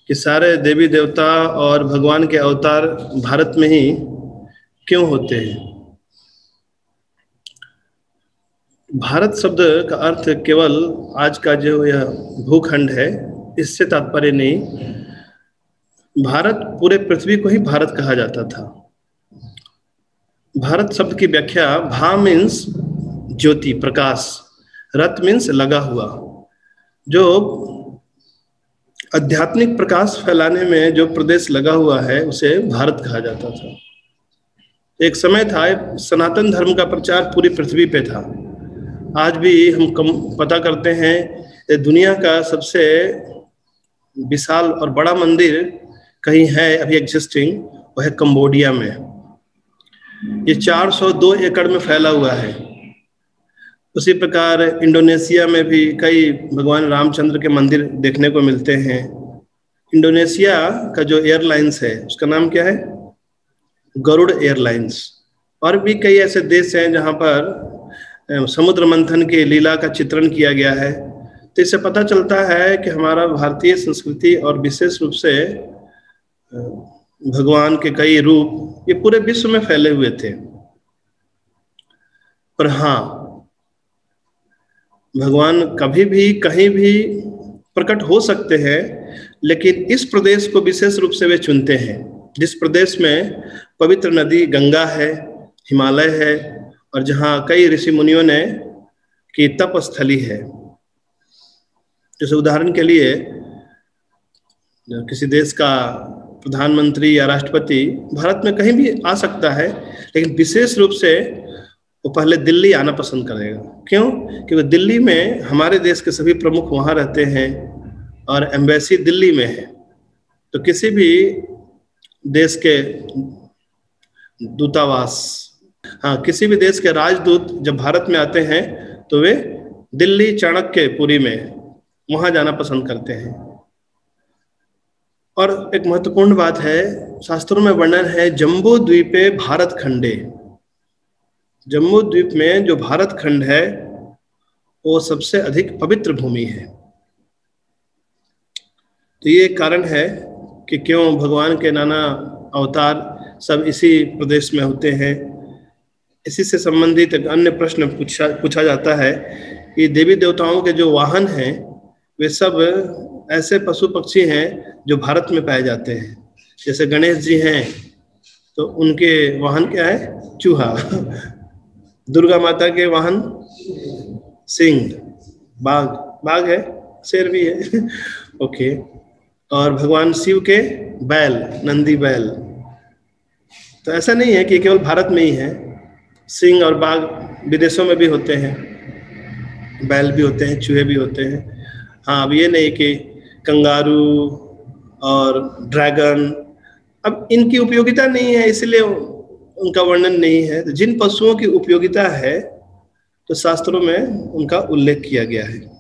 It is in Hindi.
कि सारे देवी देवता और भगवान के अवतार भारत में ही क्यों होते हैं। भारत शब्द का अर्थ केवल आज का जो यह भूखंड है इससे तात्पर्य नहीं। भारत पूरे पृथ्वी को ही भारत कहा जाता था। भारत शब्द की व्याख्या भा मीन्स ज्योति प्रकाश, रत मीन्स लगा हुआ। जो आध्यात्मिक प्रकाश फैलाने में जो प्रदेश लगा हुआ है उसे भारत कहा जाता था। एक समय था सनातन धर्म का प्रचार पूरी पृथ्वी पे था। आज भी हम पता करते हैं दुनिया का सबसे विशाल और बड़ा मंदिर कहीं है अभी एग्जिस्टिंग, वह है कंबोडिया में। ये 402 एकड़ में फैला हुआ है। उसी प्रकार इंडोनेशिया में भी कई भगवान रामचंद्र के मंदिर देखने को मिलते हैं। इंडोनेशिया का जो एयरलाइंस है उसका नाम क्या है? Garuda airlines. और भी कई ऐसे देश हैं जहाँ पर समुद्र मंथन के लीला का चित्रण किया गया है। तो इससे पता चलता है कि हमारा भारतीय संस्कृति और विशेष रूप से भगवान के कई रूप ये पूरे विश्व में फैले हुए थे। पर हाँ, भगवान कभी भी कहीं भी प्रकट हो सकते हैं, लेकिन इस प्रदेश को विशेष रूप से वे चुनते हैं जिस प्रदेश में पवित्र नदी गंगा है, हिमालय है और जहाँ कई ऋषि मुनियों ने की तप स्थली है। जैसे उदाहरण के लिए किसी देश का प्रधानमंत्री या राष्ट्रपति भारत में कहीं भी आ सकता है, लेकिन विशेष रूप से वो पहले दिल्ली आना पसंद करेगा। क्यों? क्योंकि दिल्ली में हमारे देश के सभी प्रमुख वहाँ रहते हैं और एम्बेसी दिल्ली में है। तो किसी भी देश के दूतावास, हाँ, किसी भी देश के राजदूत जब भारत में आते हैं तो वे दिल्ली चाणक्यपुरी में वहाँ जाना पसंद करते हैं। और एक महत्वपूर्ण बात है, शास्त्रों में वर्णन है जम्बू द्वीपे भारत खंडे। जम्बू द्वीप में जो भारत खंड है वो सबसे अधिक पवित्र भूमि है। तो ये कारण है कि क्यों भगवान के नाना अवतार सब इसी प्रदेश में होते हैं। इसी से संबंधित एक अन्य प्रश्न पूछा जाता है कि देवी देवताओं के जो वाहन हैं वे सब ऐसे पशु पक्षी हैं जो भारत में पाए जाते हैं। जैसे गणेश जी हैं तो उनके वाहन क्या है? चूहा। दुर्गा माता के वाहन सिंह, बाघ है, शेर भी है। ओके। और भगवान शिव के बैल, नंदी बैल। तो ऐसा नहीं है कि केवल भारत में ही है, सिंह और बाघ विदेशों में भी होते हैं, बैल भी होते हैं, चूहे भी होते हैं। हाँ, अब ये नहीं कि कंगारू और ड्रैगन, अब इनकी उपयोगिता नहीं है इसलिए उनका वर्णन नहीं है। तो जिन पशुओं की उपयोगिता है तो शास्त्रों में उनका उल्लेख किया गया है।